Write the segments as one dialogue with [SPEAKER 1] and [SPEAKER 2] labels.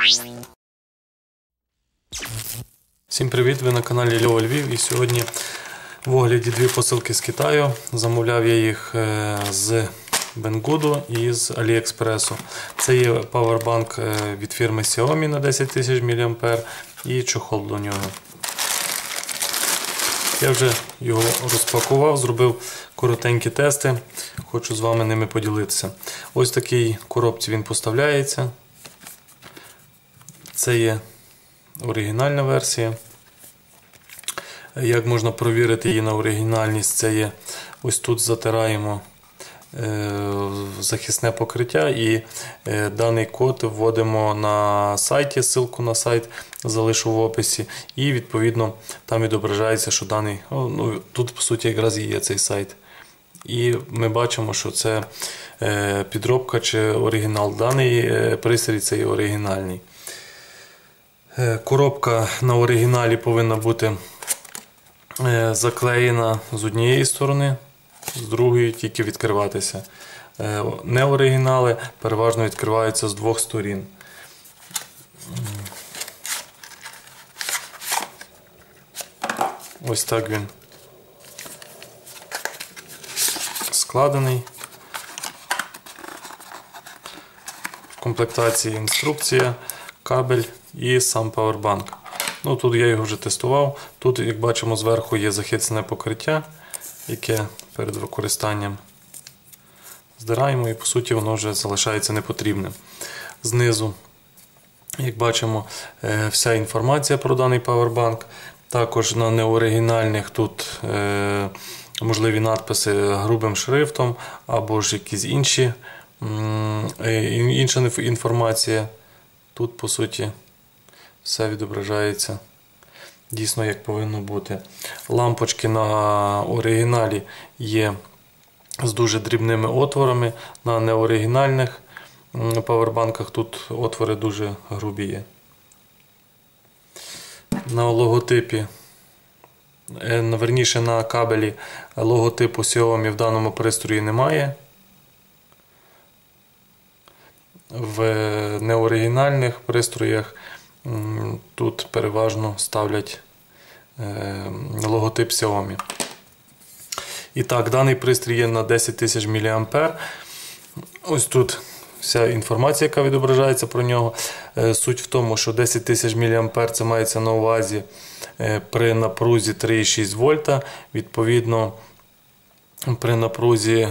[SPEAKER 1] Всім привіт! Ви на каналі Льова Львів, і сьогодні в огляді дві посилки з Китаю. Замовляв я їх з Banggood і з AliExpress. Це є павербанк від фірми Xiaomi на 10 000 мАh і чохол до нього. Я вже його розпакував, зробив коротенькі тести, хочу з вами ними поділитися. Ось такий коробці він поставляється. Це є оригінальна версія. Як можна провірити її на оригінальність, це є ось тут затираємо захисне покриття і даний код вводимо на сайті, ссылку на сайт залишу в описі, і відповідно там відображається, що даний, тут по суті якраз і є цей сайт. І ми бачимо, що це підробка чи оригінал. Даний пристрій це є оригінальний. Коробка на оригіналі повинна бути заклеєна з однієї сторони, з другої тільки відкриватися. Не оригінали переважно відкриваються з двох сторін. Ось так він складений. В комплектації інструкція, кабель і сам павербанк. Тут я його вже тестував. Тут, як бачимо, зверху є захисне покриття, яке перед використанням здираємо і по суті воно вже залишається непотрібним. Знизу, як бачимо, вся інформація про даний павербанк. Також на неоригінальних тут можливі надписи грубим шрифтом або ж якісь інша інформація. Тут по суті все відображається дійсно як повинно бути. Лампочки на оригіналі є з дуже дрібними отворами, на неоригінальних павербанках тут отвори дуже грубі є. На логотипі, верніше на кабелі логотипу Xiaomi в даному пристрої немає. В неоригінальних пристроях тут переважно ставлять логотип Xiaomi. І так, даний пристрій є на 10 000 мАh. Ось тут вся інформація, яка відображається про нього. Суть в тому, що 10 000 мАh це мається на увазі при напрузі 3,6 вольта. Відповідно, при напрузі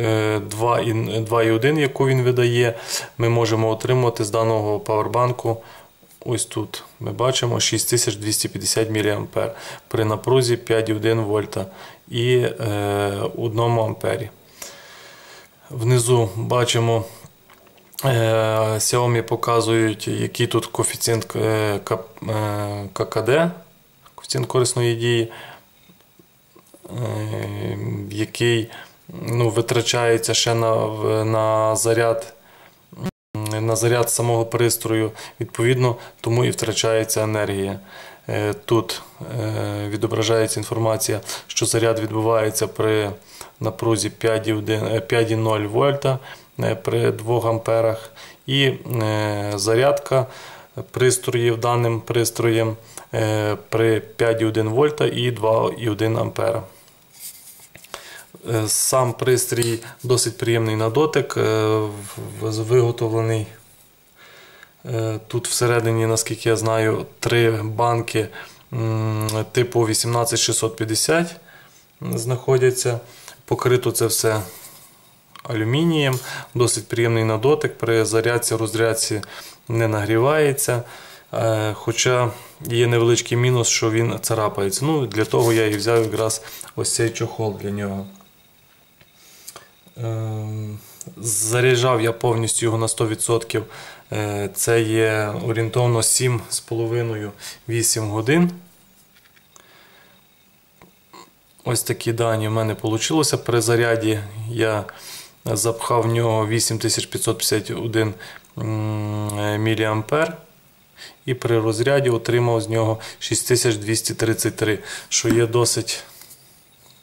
[SPEAKER 1] 2,1, яку він видає, ми можемо отримати з даного павербанку, ось тут ми бачимо 6250 мАh при напрузі 5,1 вольта і 1 ампері. Внизу бачимо, Xiaomi показують, який тут коефіцієнт ККД, коефіцієнт корисної дії, який витрачається ще на заряд самого пристрою, відповідно, тому і втрачається енергія. Тут відображається інформація, що заряд відбувається при напрузі 5,0 вольта при 2 амперах, і зарядка пристроїв даним пристроєм при 5,1 вольта і 2,1 ампера. Сам пристрій досить приємний на дотик, виготовлений. Тут всередині, наскільки я знаю, 3 банки типу 18650 знаходяться. Покрито це все алюмінієм, досить приємний на дотик, при зарядці-розрядці не нагрівається. Хоча є невеличкий мінус, що він царапається. Для того я і взяв якраз ось цей чохол для нього. Заряджав я повністю його на 100%. Це є орієнтовно 7,5-8 годин. Ось такі дані в мене вийшло. При заряді я запхав в нього 8551 мА. І при розряді отримав з нього 6233, що є досить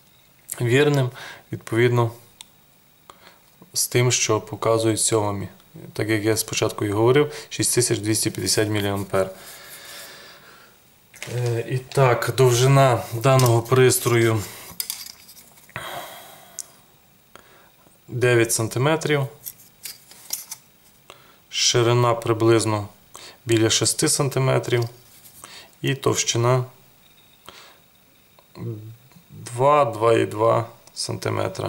[SPEAKER 1] вірним, відповідно, з тим, що показують Xiaomi. так як я спочатку і говорив, 6250 мА. І так, довжина даного пристрою 9 см, ширина приблизно біля 6 см і товщина 2-2,2 см.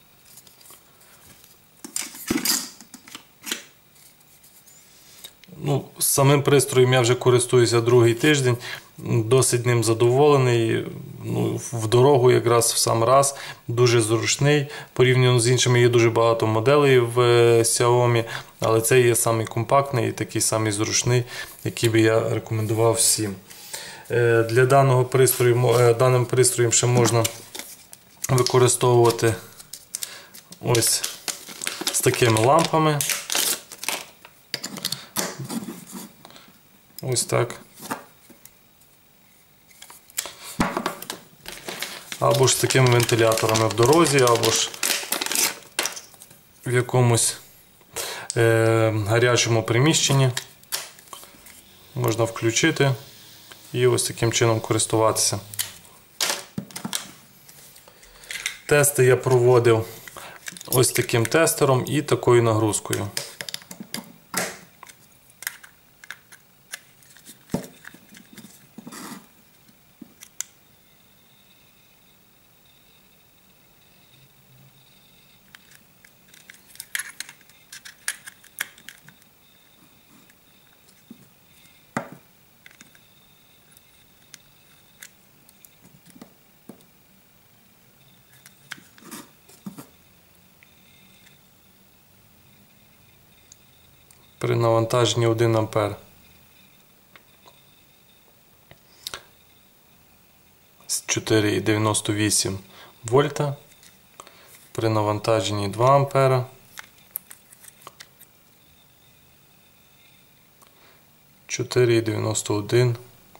[SPEAKER 1] Ну, самим пристроєм я вже користуюся другий тиждень, досить ним задоволений. Ну, в дорогу якраз в сам раз, дуже зручний. Порівняно з іншими є дуже багато моделей в Xiaomi, але цей є самий компактний і такий самий зручний, який би я рекомендував всім. Для даного пристрою, даним пристроєм ще можна використовувати ось з такими лампами. Ось так. Або ж з такими вентиляторами в дорозі, або ж в якомусь гарячому приміщенні. Можна включити і ось таким чином користуватися. Тести я проводив ось таким тестером і такою нагрузкою. При навантаженні 1 А. З 4,98 вольта. При навантаженні 2 А. 4,91,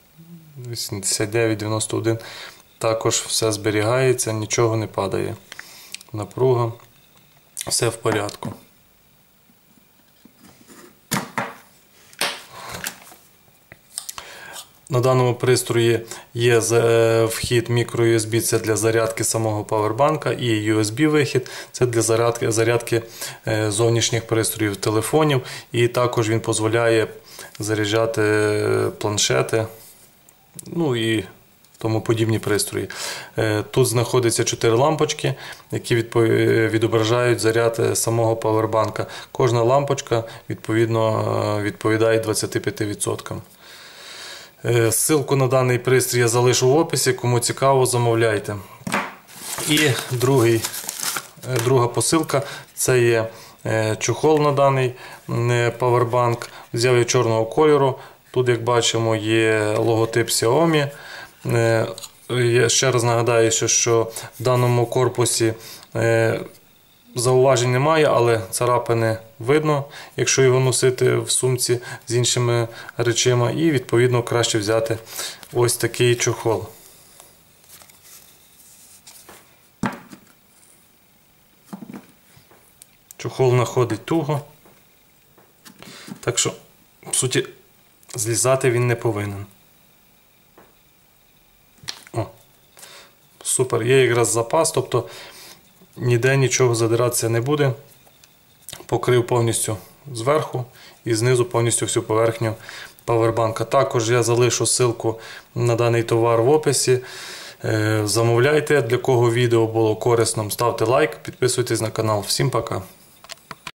[SPEAKER 1] 89,91. Також все зберігається, нічого не падає. Напруга. Все в порядку. На даному пристрої є вхід microUSB, це для зарядки самого павербанка, і USB-вихід, це для зарядки зовнішніх пристроїв, телефонів, і також він дозволяє заряджати планшети, ну і тому подібні пристрої. Тут знаходиться 4 лампочки, які відображають заряд самого павербанка. Кожна лампочка відповідає 25%. Ссылку на даний пристрій я залишу в описі, кому цікаво, замовляйте. І друга посилка, це є чохол на даний павербанк. Взяв я чорного кольору. Тут, як бачимо, є логотип Xiaomi. Я ще раз нагадаю, що в даному корпусі зауважень немає, але царапини видно, якщо його носити в сумці з іншими речима, і відповідно краще взяти ось такий чохол. Чохол находить туго, так що, в суті, злізати він не повинен. О, супер, є якраз запас, тобто ніде нічого задиратися не буде. Покрив повністю зверху і знизу повністю всю поверхню павербанка. Також я залишу ссылку на даний товар в описі. Замовляйте, для кого відео було корисним, ставте лайк, підписуйтесь на канал. Всім пока!